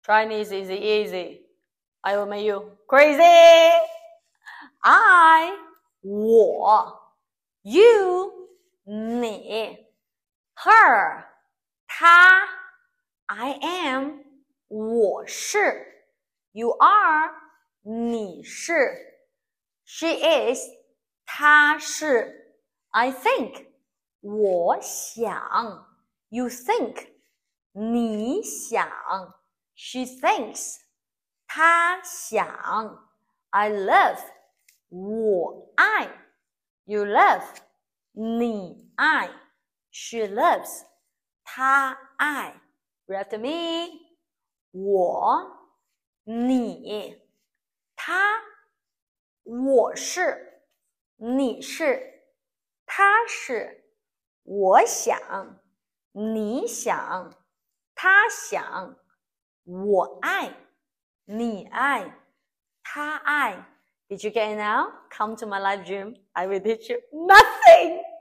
Chinese is easy. I will make you crazy. I, 我 you, 你 her, 她 I am, 我是 you are, 你是 she is, 她是 I think, 我想 you think, 你想 she thinks, 她想 I love, 我爱 you love, 你爱 she loves, 她爱 Read to me, 我你他我是你是他是我想你想他想我爱你爱他爱 Did you get it now? Come to my live gym. I will teach you nothing.